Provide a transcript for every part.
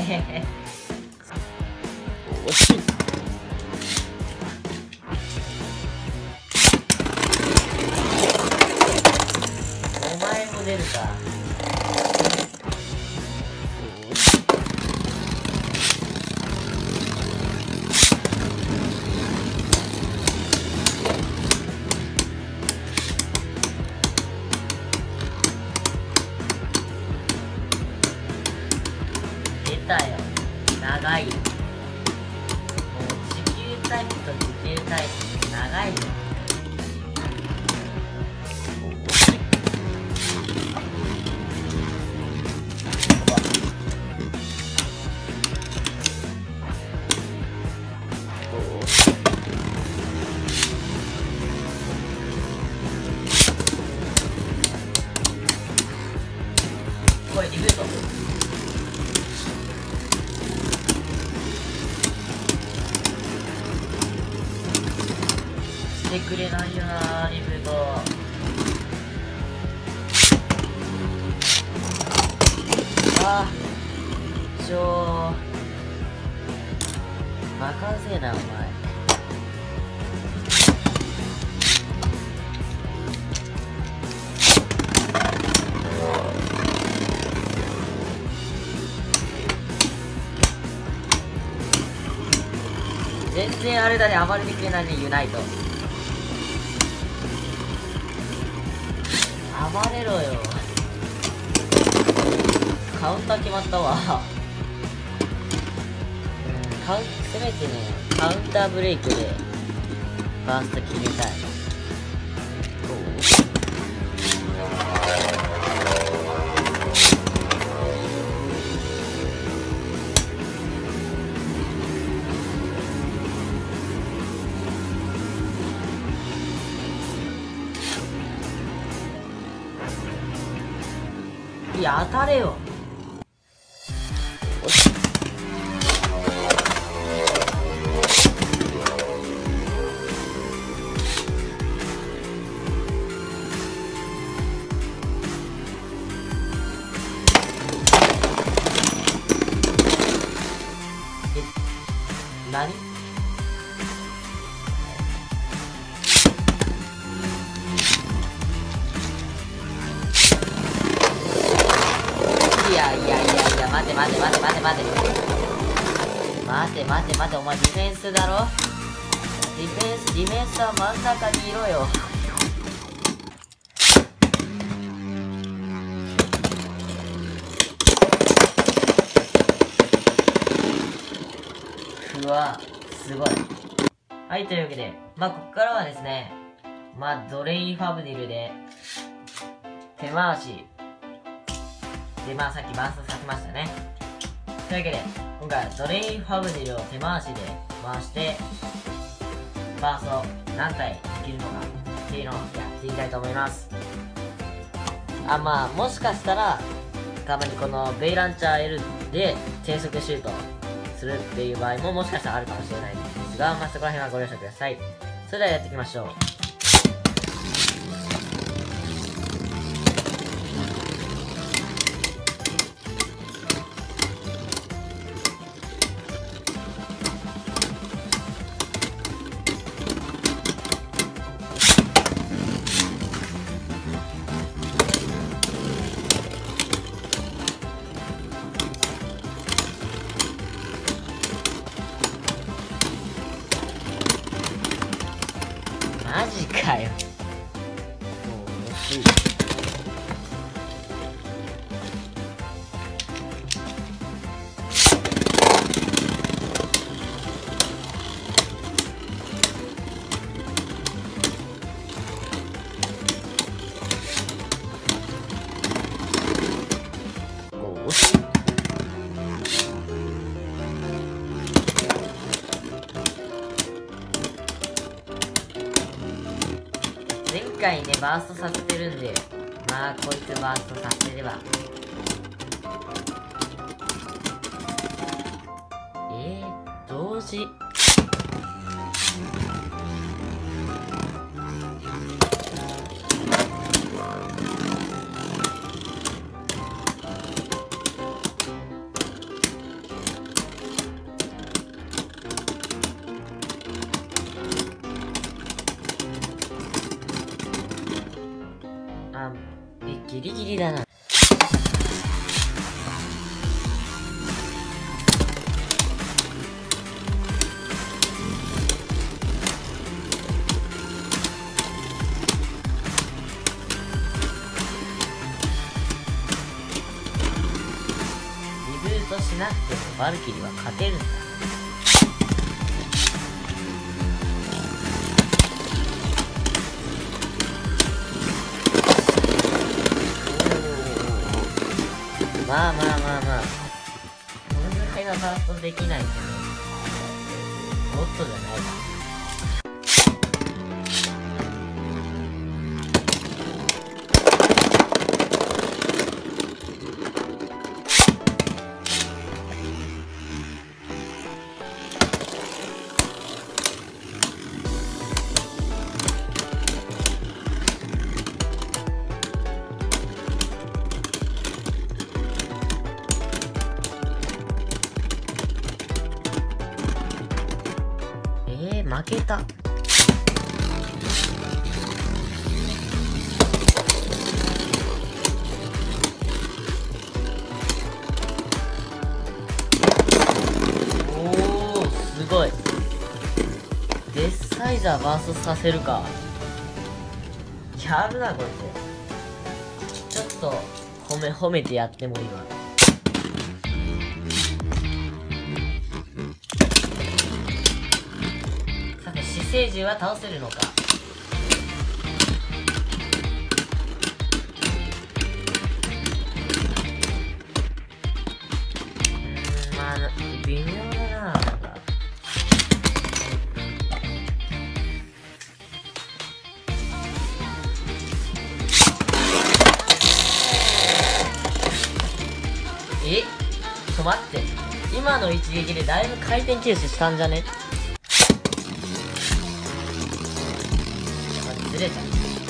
惜しい。 お前も出るか。出たよ。長いよ。もう持久タイプと持久タイプ長いよ。これリブートしてくれないよな、リブート。ああ、バカうぜえなお前。全然あれだね、暴れてくれないね、ユナイト。暴れろよ。カウンター決まったわ。せめてね、カウンターブレイクでバースト決めたい。いや、当たれよ。何？いや、待て、お前ディフェンスだろ？ディフェンスは真ん中にいろよ。うわ、すごい。はい、というわけで、ここからはですね、ドレイン・ファブディルで、手回し、で、さっきバーストさせましたね。というわけで、今回はドレイン・ファブディルを手回しで回して、バースト何体できるのかっていうのをやっていきたいと思います。もしかしたら、たまにこのベイランチャー L で低速シュートするっていう場合ももしかしたらあるかもしれないんですが、そこら辺はご了承ください。それではやっていきましょう。マジかよ。もう惜しい。前回ね、バーストさせてるんで、こいつバーストさせれば。同時。 リギリだな。リブートしなくてもバルキリーは勝てるんだ。まあまあまあまあ。このぐらいはファーストできないとね。ゴッドじゃないか。負けた。おー、すごい。デスサイザーバーストさせるか。やるな、こいつ。ちょっと、褒めてやってもいいわ。死生獣は倒せるのか。まあ微妙だな。なんかちょっと待って、今の一撃でだいぶ回転吸収したんじゃね。ずれた。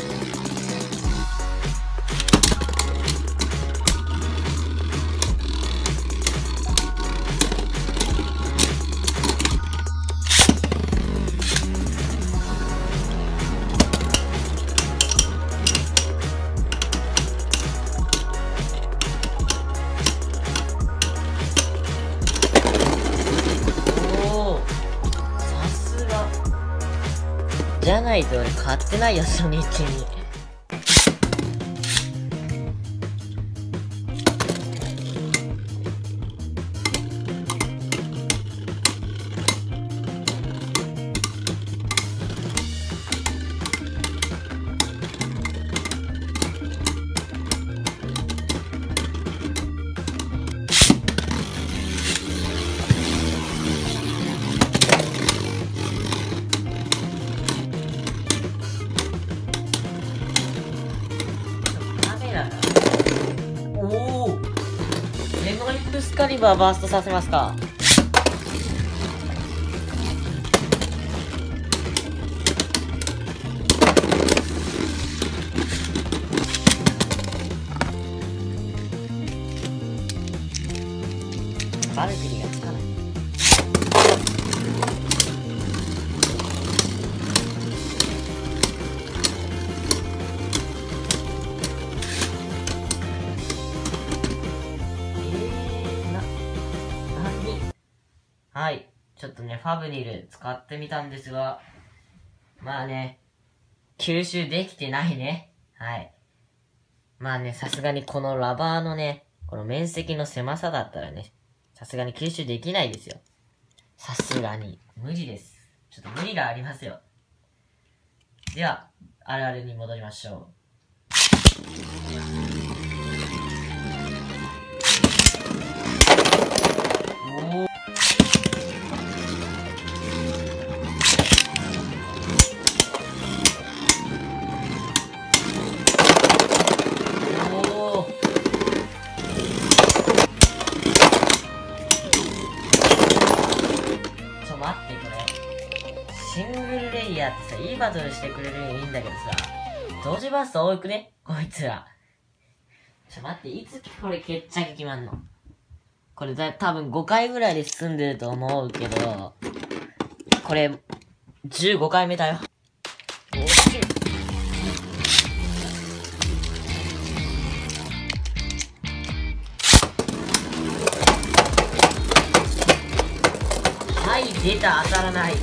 おお、さすが。じゃないと俺買ってないよ、初日に。エクスカリバーバーストさせますか。バルキリーがつかない。はい。ちょっとね、ファブニル使ってみたんですが、まあね、吸収できてないね。はい。まあね、さすがにこのラバーのね、この面積の狭さだったらね、さすがに吸収できないですよ。さすがに。無理です。ちょっと無理がありますよ。では、あるあるに戻りましょう。シングルレイヤーってさ、いいバトルしてくれるのいいんだけどさ、同時バースト多くねこいつら。待って、いつこれ決着決まんの？これ多分5回ぐらいで進んでると思うけど、これ、15回目だよ。惜しい。 はい、出た、当たらない。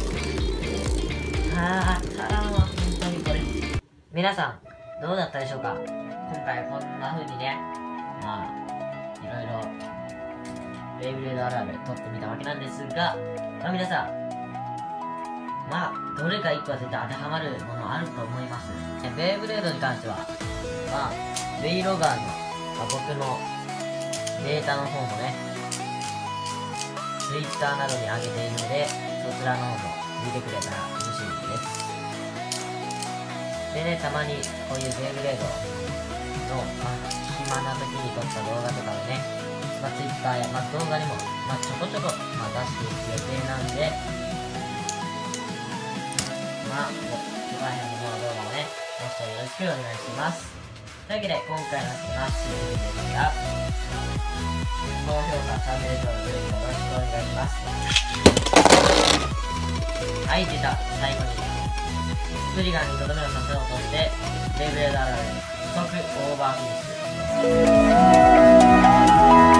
当たらんわ、本当にこれ。皆さん、どうだったでしょうか。今回こんな風にね、まあ、いろいろ、ベイブレードあるある撮ってみたわけなんですが、まあ皆さん、まあ、どれか1個は絶対当てはまるものあると思います。ベイブレードに関しては、まあ、ベイロガーの、僕のデータの方もね、Twitter などに上げているので、そちらの方も見てくれたら嬉しいです。でね、たまにこういうベイブレードの、暇な時に撮った動画とかでね、Twitter や、動画にも、ちょこちょこ、出していく予定なんで、ここら辺の動画もね、ご視聴よろしくお願いします。というわけで、今回のスマッシュビデオでした。高評価、チャンネル登録、よろしくお願いします。はい、出た。最後に、スプリガンにとどめをさせようとして、ベイブレードあるある、即オーバーフィニッシュ。